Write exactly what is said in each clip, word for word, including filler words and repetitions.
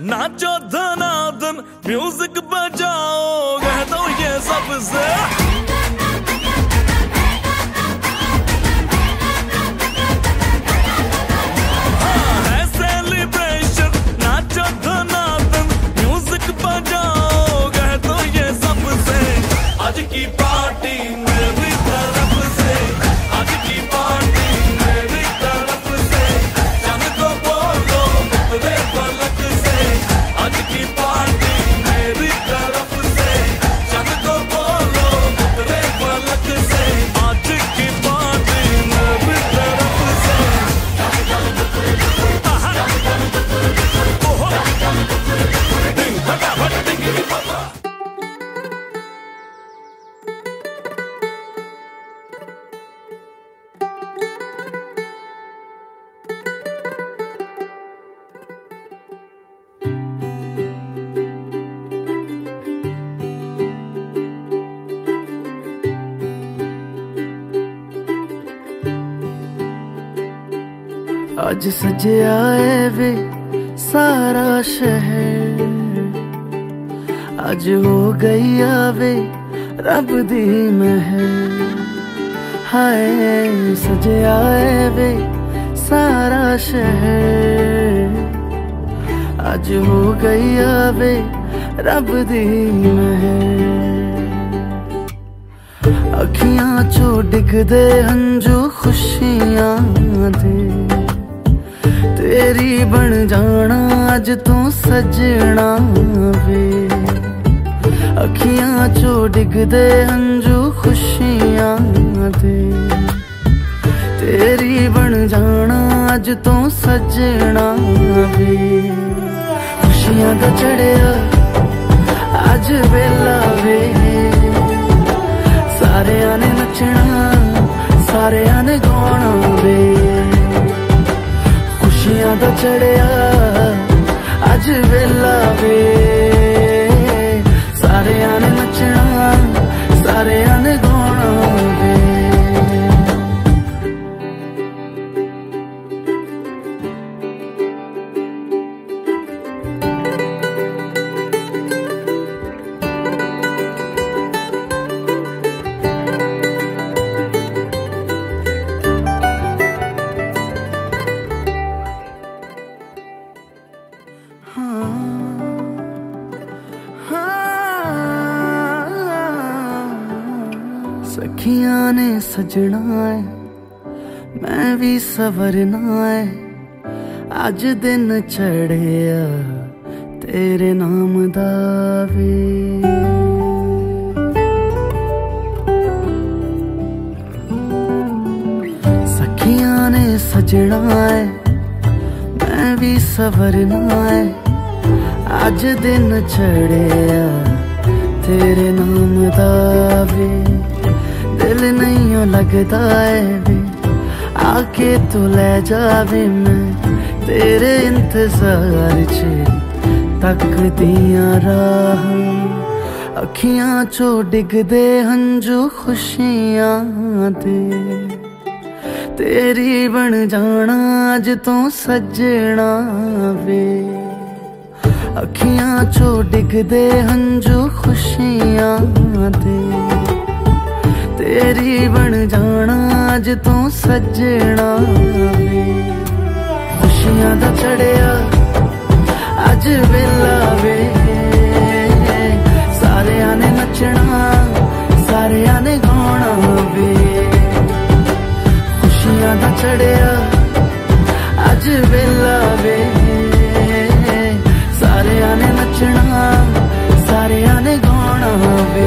नाचो धनाधन music बजाओ, कह दो ये सबसे। आज की पार्टी मेरी तरफ से, आज की पार्टी मेरी तरफ से, चांद को बोलो उतरे पलक से। आज की पार्टी मेरी तरफ से, चांद को बोलो उतरे पलक से। आज की पार्टी मेरी तरफ से। ओहो डिंग फटाफट डिंगी पापा। आज सजे आए वे सारा शहर, आज हो गई आवे रब दी महर। हाय सजे आए वे सारा शहर, आज हो गई आवे रब दी महर। अखियां चो डिगदे हंजू खुशियां दे, तेरी बन जाना अज तू सजना वे। अखियां चो डिगदे हंजू खुशियां दे, तेरी बन जाना अज तू सजना वे। खुशियां दा चढ़िया अज वेला वे, सारेयां ने नचना सारेयां ने गाना वे। खुशियां दा चढ़िया अज वेला वे, सारेयां ने नचना सारेयां ने गाना वे। सखियां ने सजना है मैं भी सवरना है, अज दिन चढ़िया तेरे नाम दा वे। सखियां ने सजना है मैं भी सवरना है, अज दिन चढ़िया तेरे नाम दा वे। दिल नहीं लगता है वे, आके तू ले जावे मैं तेरे इंतजार च तक दिया राह। अखियां चो डिगदे हंजू खुशियां दे, तेरी बन जाना अज तू सजना वे। अखियां चो डिगदे हंजू खुशियां दे, तेरी बन जाना अज तू सजना वे। खुशियां दा चढ़िया अज वेला वे, सारेयां ने नचना सारेयां ने गाना वे। खुशियां दा चढ़िया अज वेला वे, सारेयां ने नचना सारेयां ने गाना वे।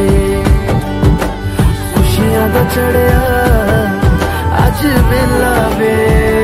खुशियां दा चढ़िया अज वेला वे।